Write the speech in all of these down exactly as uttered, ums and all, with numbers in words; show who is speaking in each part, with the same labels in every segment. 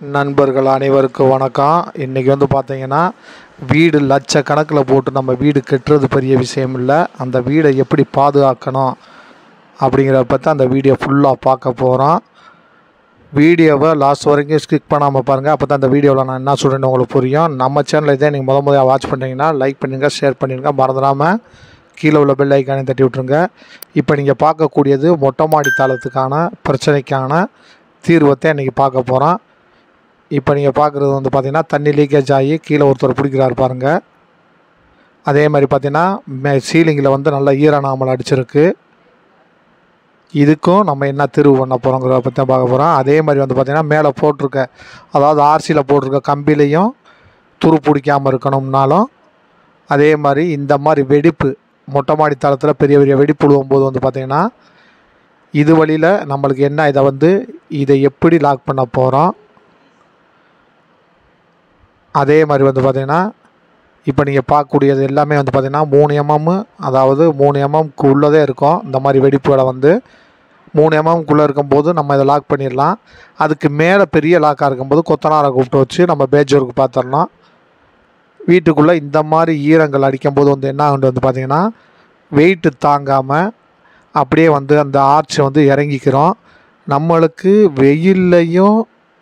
Speaker 1: நண்பர்கள் அனைவருக்கும் வணக்கம். இன்றைக்கி வந்து பார்த்திங்கன்னா வீடு லட்சக்கணக்கில் போட்டு நம்ம வீடு கட்டுறது பெரிய விஷயம் இல்லை. அந்த வீடை எப்படி பாதுகாக்கணும் அப்படிங்கிறத பற்றி அந்த வீடியோ ஃபுல்லாக பார்க்க போகிறோம். வீடியோவை லாஸ்ட் வரைக்கும் ஸ்கிப் பண்ணாமல் பாருங்கள். அப்போ தான் அந்த வீடியோவில் நான் என்ன சொல்கிறேன்னு உங்களுக்கு புரியும். நம்ம சேனலில் இதே நீங்கள் முத முதல்ல வாட்ச் பண்ணுறீங்கன்னா லைக் பண்ணுங்கள், ஷேர் பண்ணிடுங்க, மறந்துடாமல் கீழே உள்ள பெல் ஐக்கானையும் தட்டி விட்ருங்க. இப்போ நீங்கள் பார்க்கக்கூடியது மொட்டை மாடி தளத்துக்கான பிரச்சனைக்கான தீர்வத்தை இன்றைக்கி பார்க்க போகிறோம். இப்போ நீங்கள் பார்க்குறது வந்து பார்த்திங்கன்னா தண்ணி லீக்கேஜ் ஆகி கீழே ஒருத்தர் பிடிக்கிறாரு பாருங்கள். அதே மாதிரி பார்த்திங்கன்னா மே சீலிங்கில் வந்து நல்லா ஈரநாமல் அடிச்சிருக்கு. இதுக்கும் நம்ம என்ன தீர்வு பண்ண போகிறோங்கிறத பற்றி தான் பார்க்க போகிறோம். அதே மாதிரி வந்து பார்த்திங்கன்னா மேலே போட்டிருக்க, அதாவது ஆர்சியில் போட்டிருக்க கம்பிலையும் துரு பிடிக்காமல் இருக்கணும்னாலும், அதே மாதிரி இந்த மாதிரி வெடிப்பு மொட்டை மாடி தளத்தில் பெரிய பெரிய வெடிப்பு விழுவும்போது வந்து பார்த்திங்கன்னா இது வழியில் நம்மளுக்கு என்ன, இதை வந்து இதை எப்படி லாக் பண்ண போகிறோம். அதே மாதிரி வந்து பார்த்திங்கன்னா இப்போ நீங்கள் பார்க்கக்கூடியது எல்லாமே வந்து பார்த்திங்கன்னா மூணு எம்எம், அதாவது மூணு எம்எம்க்கு உள்ளதே இருக்கும். இந்த மாதிரி வெடிப்புகளை வந்து மூணு எம்எம்க்குள்ளே இருக்கும்போது நம்ம இதை லாக் பண்ணிடலாம். அதுக்கு மேலே பெரிய லாக்காக இருக்கும்போது கொத்தனாரை கூப்பிட்டு வச்சு நம்ம பேஜோருக்கு பார்த்துடலாம். வீட்டுக்குள்ளே இந்த மாதிரி ஈரங்கள் அடிக்கும்போது வந்து என்ன ஆகுது வந்து பார்த்திங்கன்னா வெயிட்டு தாங்காமல் அப்படியே வந்து அந்த ஆர்ச் வந்து இறங்கிக்கிறோம். நம்மளுக்கு வெயில்லையும்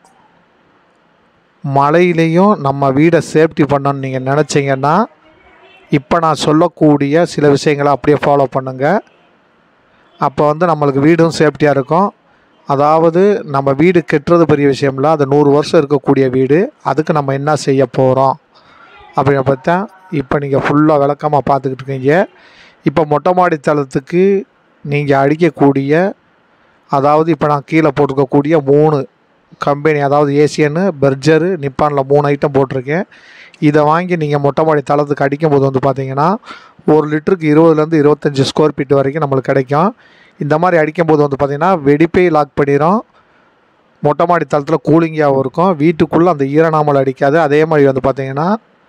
Speaker 1: மழையிலையும் நம்ம வீடை சேஃப்டி பண்ணணும்னு நீங்கள் நினச்சிங்கன்னா இப்போ நான் சொல்லக்கூடிய சில விஷயங்களை அப்படியே ஃபாலோ பண்ணுங்கள். அப்போ வந்து நம்மளுக்கு வீடும் சேஃப்டியாக இருக்கும். அதாவது நம்ம வீடு கட்டுறது பெரிய விஷயம் இல்லை, அது நூறு வருஷம் இருக்கக்கூடிய வீடு. அதுக்கு நம்ம என்ன செய்ய போகிறோம் அப்படிங்கிற பற்றி தான் இப்போ நீங்கள் ஃபுல்லாக விளக்கமாக பார்த்துக்கிட்டு இருக்கீங்க. இப்போ மொட்டை மாடி தளத்துக்கு நீங்கள் அடிக்கக்கூடிய, அதாவது இப்போ நான் கீழே போட்டிருக்கக்கூடிய மூணு கம்பெனி, அதாவது ஏசியனு, பெர்ஜரு, நிப்பானில் மூணு ஐட்டம் போட்டிருக்கேன். இதை வாங்கி நீங்கள் மொட்டை மாடி தளத்துக்கு அடிக்கும்போது வந்து பார்த்திங்கன்னா ஒரு லிட்டருக்கு இருபதுலேருந்து இருபத்தஞ்சி ஸ்கொயர் ஃபீட் வரைக்கும் நம்மளுக்கு கிடைக்கும். இந்த மாதிரி அடிக்கும்போது வந்து பார்த்திங்கன்னா வெடிப்பை லாக் பண்ணிடும். மொட்டை மாடி தளத்தில் கூலிங்காகவும் இருக்கும். வீட்டுக்குள்ளே அந்த ஈரநாமல் அடிக்காது. அதே மாதிரி வந்து பார்த்திங்கன்னா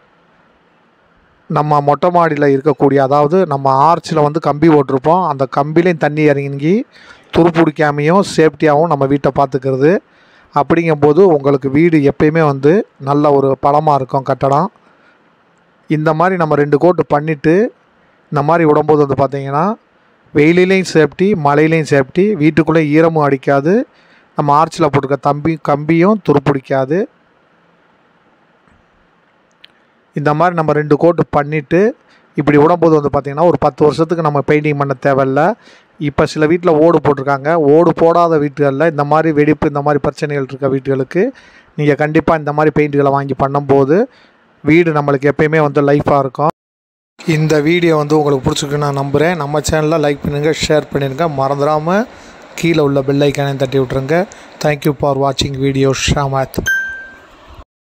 Speaker 1: நம்ம மொட்டை மாடியில் இருக்கக்கூடிய, அதாவது நம்ம ஆர்ச்சில் வந்து கம்பி போட்டிருப்போம், அந்த கம்பிலையும் தண்ணி இறங்கி துரு பிடிக்காமையும் சேஃப்டியாகவும் நம்ம வீட்டை பார்த்துக்கிறது. அப்படிங்கும்போது உங்களுக்கு வீடு எப்பயுமே வந்து நல்ல ஒரு பலமாக இருக்கும் கட்டடம். இந்த மாதிரி நம்ம ரெண்டு கோட்டு பண்ணிவிட்டு இந்த மாதிரி விடும்போது வந்து பார்த்திங்கன்னா வெயிலையும் சேஃப்டி, மழையிலையும் சேஃப்டி, வீட்டுக்குள்ளே ஈரமும் அடிக்காது, நம்ம ஆர்ச்சில் போட்டிருக்க தம்பி கம்பியும் துரு பிடிக்காது. இந்த மாதிரி நம்ம ரெண்டு கோட்டு பண்ணிவிட்டு இப்படி விடும்போது வந்து பார்த்திங்கன்னா ஒரு பத்து வருஷத்துக்கு நம்ம பெயிண்டிங் பண்ண தேவையில்லை. இப்போ சில வீட்டில் ஓடு போட்டிருக்காங்க. ஓடு போடாத வீட்டுகளில் இந்த மாதிரி வெடிப்பு, இந்த மாதிரி பிரச்சனைகள் இருக்க வீட்டுகளுக்கு நீங்கள் கண்டிப்பாக இந்த மாதிரி பெயிண்ட்டுகளை வாங்கி பண்ணும்போது வீடு நம்மளுக்கு எப்பயுமே வந்து லைஃபாக இருக்கும். இந்த வீடியோ வந்து உங்களுக்கு பிடிச்சிருக்குன்னு நான் நம்புகிறேன். நம்ம சேனலில் லைக் பண்ணுங்கள், ஷேர் பண்ணிடுங்க, மறந்துடாமல் கீழே உள்ள பெல் ஐக்கானையும் தட்டி விட்ருங்க. தேங்க்யூ ஃபார் வாட்சிங் வீடியோ ஷாமத்.